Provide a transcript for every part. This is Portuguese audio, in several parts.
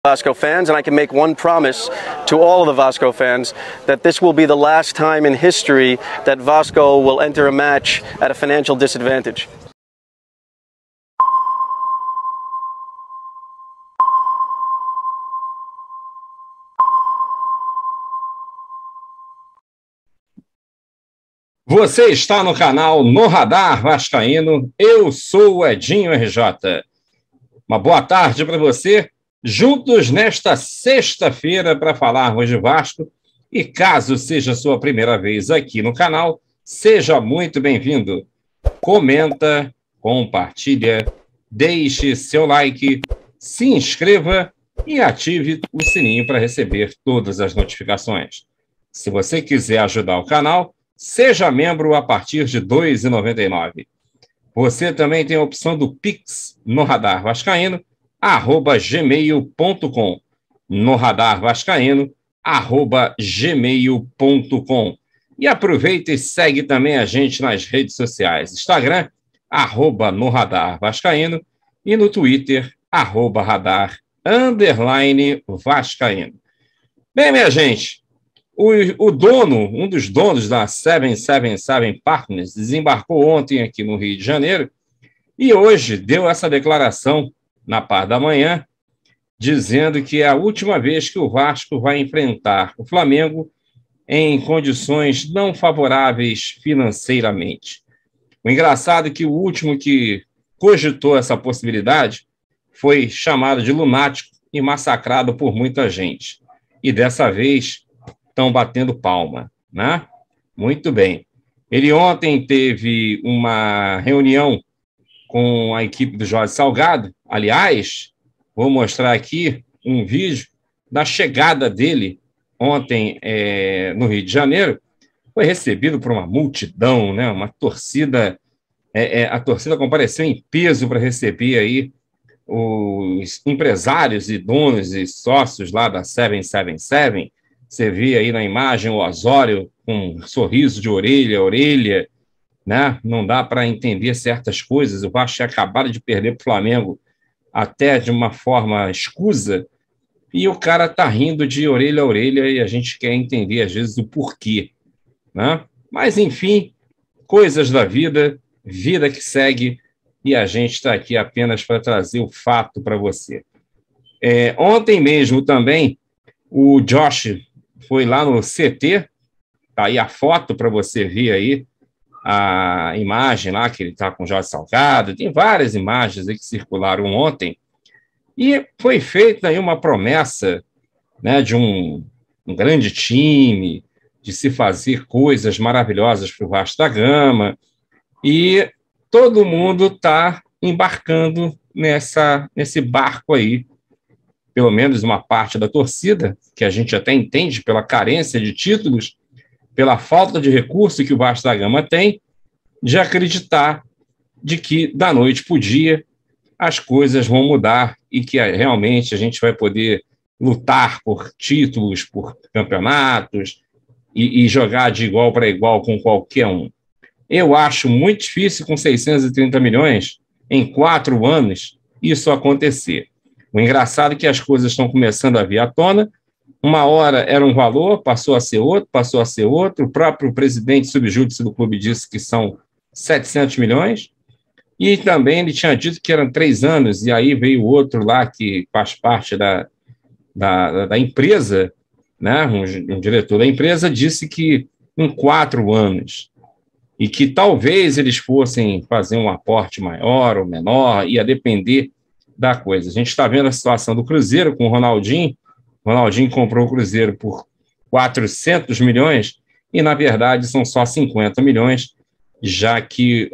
Vasco fans, and I can make one promise to all of the Vasco fans that this will be the last time in history that Vasco will enter a match at a financial disadvantage. Você está no canal No Radar Vascaíno, eu sou o Edinho RJ. Uma boa tarde para você, juntos nesta sexta-feira para falarmos de Vasco. E caso seja a sua primeira vez aqui no canal, seja muito bem-vindo. Comenta, compartilha, deixe seu like, se inscreva e ative o sininho para receber todas as notificações. Se você quiser ajudar o canal, seja membro a partir de R$ 2,99. Você também tem a opção do Pix no Radar Vascaíno, @gmail.com. No Radar Vascaíno, @gmail.com. E aproveita e segue também a gente nas redes sociais. Instagram, @no Radar Vascaíno, e no Twitter, @radar_vascaíno. Bem, minha gente, o dono, um dos donos da 777 Partners, desembarcou ontem aqui no Rio de Janeiro e hoje deu essa declaração na parte da manhã, dizendo que é a última vez que o Vasco vai enfrentar o Flamengo em condições não favoráveis financeiramente. O engraçado é que o último que cogitou essa possibilidade foi chamado de lunático e massacrado por muita gente. E dessa vez estão batendo palma, né? Muito bem. Ele ontem teve uma reunião com a equipe do Jorge Salgado. Aliás, vou mostrar aqui um vídeo da chegada dele ontem no Rio de Janeiro. Foi recebido por uma multidão, né? Uma torcida, a torcida compareceu em peso para receber aí os empresários e donos e sócios lá da 777. Você vê aí na imagem o Osório com um sorriso de orelha a orelha, né? Não dá para entender certas coisas. O Vasco tinha acabado de perder para o Flamengo até de uma forma escusa, e o cara está rindo de orelha a orelha e a gente quer entender, às vezes, o porquê, né? Mas, enfim, coisas da vida, vida que segue, e a gente está aqui apenas para trazer o fato para você. Ontem mesmo também, o Josh foi lá no CT, tá aí a foto para você ver aí, a imagem lá que ele está com o Jorge Salgado, tem várias imagens aí que circularam ontem, e foi feita aí uma promessa, né, de um grande time, de se fazer coisas maravilhosas para o Vasco da Gama, e todo mundo está embarcando nesse barco aí, pelo menos uma parte da torcida, que a gente até entende pela carência de títulos, pela falta de recurso que o Vasco da Gama tem, de acreditar de que da noite para o dia as coisas vão mudar e que realmente a gente vai poder lutar por títulos, por campeonatos e jogar de igual para igual com qualquer um. Eu acho muito difícil, com 630 milhões, em 4 anos, isso acontecer. O engraçado é que as coisas estão começando a vir à tona. Uma hora era um valor, passou a ser outro, passou a ser outro. O próprio presidente subjúdice do clube disse que são 700 milhões. E também ele tinha dito que eram 3 anos, e aí veio outro lá que faz parte da empresa, né? Um diretor da empresa disse que em 4 anos. E que talvez eles fossem fazer um aporte maior ou menor, ia depender da coisa. A gente está vendo a situação do Cruzeiro com o Ronaldinho. O Ronaldinho comprou o Cruzeiro por 400 milhões e, na verdade, são só 50 milhões, já que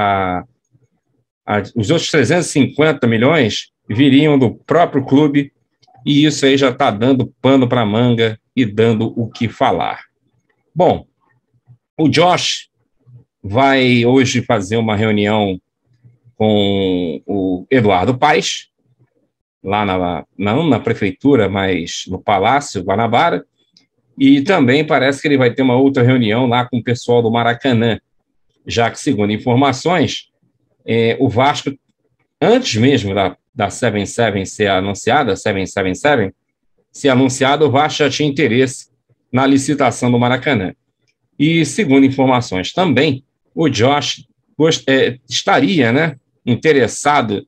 os outros 350 milhões viriam do próprio clube, e isso aí já está dando pano para manga e dando o que falar. Bom, o Josh vai hoje fazer uma reunião com o Eduardo Paes, lá não na prefeitura, mas no Palácio Guanabara, e também parece que ele vai ter uma outra reunião lá com o pessoal do Maracanã, já que, segundo informações, o Vasco, antes mesmo da 77 ser anunciada, 777, ser anunciada, o Vasco já tinha interesse na licitação do Maracanã. E, segundo informações também, o Josh estaria, né, interessado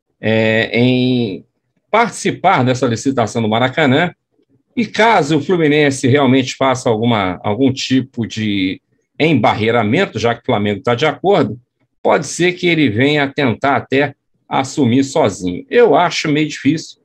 em participar dessa licitação do Maracanã, e caso o Fluminense realmente faça algum tipo de embarreiramento, já que o Flamengo está de acordo, pode ser que ele venha tentar até assumir sozinho. Eu acho meio difícil.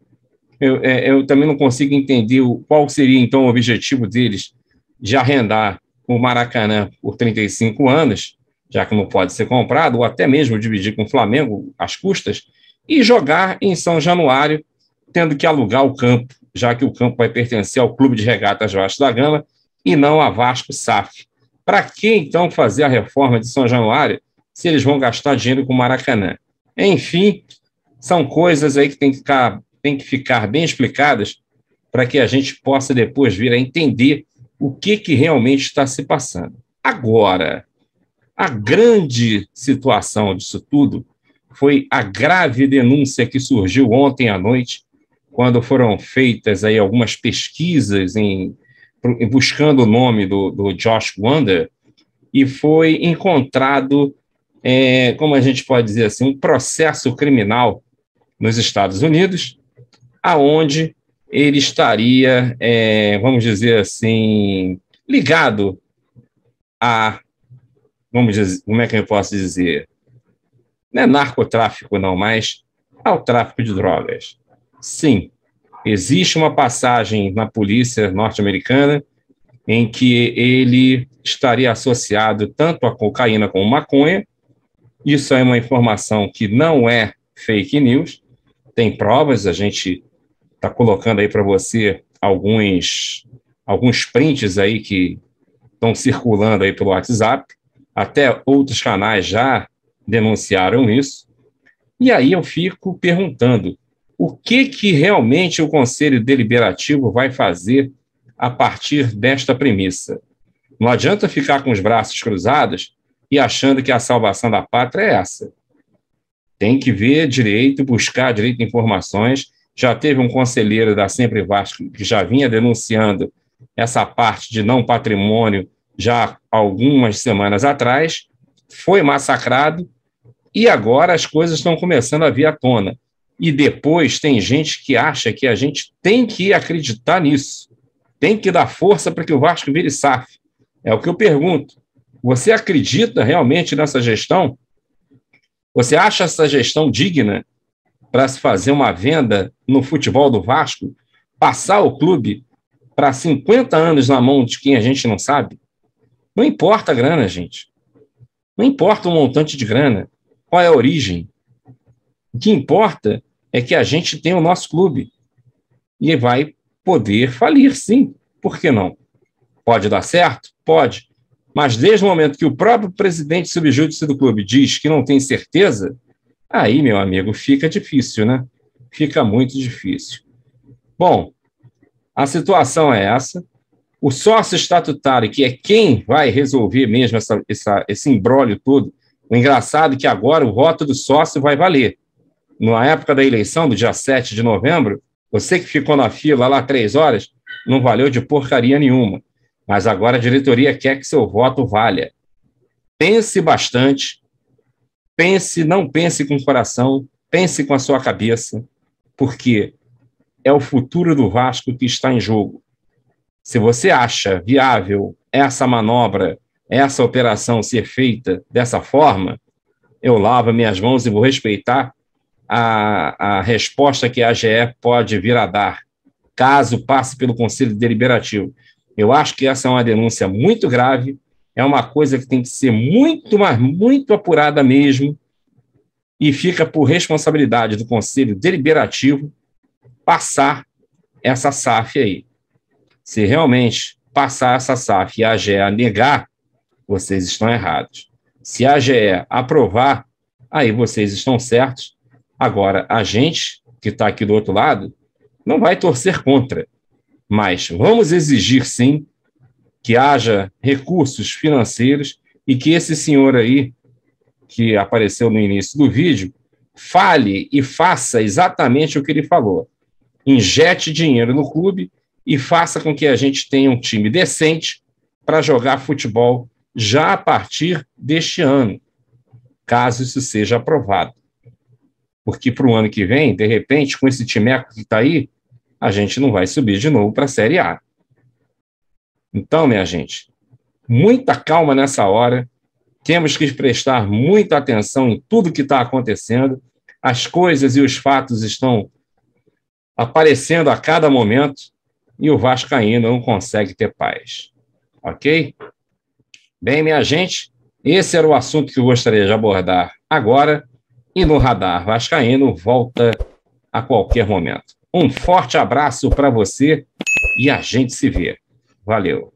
Eu também não consigo entender qual seria, então, o objetivo deles de arrendar o Maracanã por 35 anos, já que não pode ser comprado, ou até mesmo dividir com o Flamengo as custas, e jogar em São Januário, tendo que alugar o campo, já que o campo vai pertencer ao Clube de Regatas Vasco da Gama e não a Vasco SAF. Para que, então, fazer a reforma de São Januário se eles vão gastar dinheiro com o Maracanã? Enfim, são coisas aí que tem que ficar bem explicadas para que a gente possa depois vir a entender o que realmente está se passando. Agora, a grande situação disso tudo foi a grave denúncia que surgiu ontem à noite, quando foram feitas aí algumas pesquisas buscando o nome do Josh Wander, e foi encontrado, como a gente pode dizer assim, um processo criminal nos Estados Unidos, aonde ele estaria, vamos dizer assim, ligado a, vamos dizer, como é que eu posso dizer? Não é narcotráfico, não, mas ao tráfico de drogas. Sim, existe uma passagem na polícia norte-americana em que ele estaria associado tanto a cocaína como maconha. Isso é uma informação que não é fake news, tem provas, a gente está colocando aí para você alguns prints aí que estão circulando aí pelo WhatsApp, até outros canais já denunciaram isso. E aí eu fico perguntando, o que realmente o Conselho Deliberativo vai fazer a partir desta premissa? Não adianta ficar com os braços cruzados e achando que a salvação da pátria é essa. Tem que ver direito, buscar direito de informações. Já teve um conselheiro da Sempre Vasco que já vinha denunciando essa parte de não patrimônio já algumas semanas atrás, foi massacrado, e agora as coisas estão começando a vir à tona. E depois tem gente que acha que a gente tem que acreditar nisso, tem que dar força para que o Vasco vire SAF. É o que eu pergunto. Você acredita realmente nessa gestão? Você acha essa gestão digna para se fazer uma venda no futebol do Vasco, passar o clube para 50 anos na mão de quem a gente não sabe? Não importa a grana, gente. Não importa o montante de grana. Qual é a origem? O que importa é que a gente tem o nosso clube e vai poder falir, sim. Por que não? Pode dar certo? Pode. Mas desde o momento que o próprio presidente subjúdice do clube diz que não tem certeza, aí, meu amigo, fica difícil, né? Fica muito difícil. Bom, a situação é essa. O sócio estatutário, que é quem vai resolver mesmo esse imbróglio todo, o engraçado é que agora o voto do sócio vai valer. Na época da eleição, do dia 7 de novembro, você que ficou na fila lá 3 horas, não valeu de porcaria nenhuma. Mas agora a diretoria quer que seu voto valha. Pense bastante, não pense com o coração, pense com a sua cabeça, porque é o futuro do Vasco que está em jogo. Se você acha viável essa manobra, essa operação ser feita dessa forma, eu lavo minhas mãos e vou respeitar a resposta que a AGE pode vir a dar, caso passe pelo Conselho Deliberativo. Eu acho que essa é uma denúncia muito grave, é uma coisa que tem que ser muito, mas muito apurada mesmo, e fica por responsabilidade do Conselho Deliberativo passar essa SAF aí. Se realmente passar essa SAF e a AGE negar, vocês estão errados. Se a AGE aprovar, aí vocês estão certos. Agora, a gente que está aqui do outro lado não vai torcer contra, mas vamos exigir, sim, que haja recursos financeiros e que esse senhor aí, que apareceu no início do vídeo, fale e faça exatamente o que ele falou. Injete dinheiro no clube e faça com que a gente tenha um time decente para jogar futebol já a partir deste ano, caso isso seja aprovado. Porque para o ano que vem, de repente, com esse timeco que está aí, a gente não vai subir de novo para a Série A. Então, minha gente, muita calma nessa hora, temos que prestar muita atenção em tudo que está acontecendo, as coisas e os fatos estão aparecendo a cada momento e o vascaíno não consegue ter paz. Ok? Bem, minha gente, esse era o assunto que eu gostaria de abordar agora e no Radar Vascaíno volta a qualquer momento. Um forte abraço para você e a gente se vê. Valeu!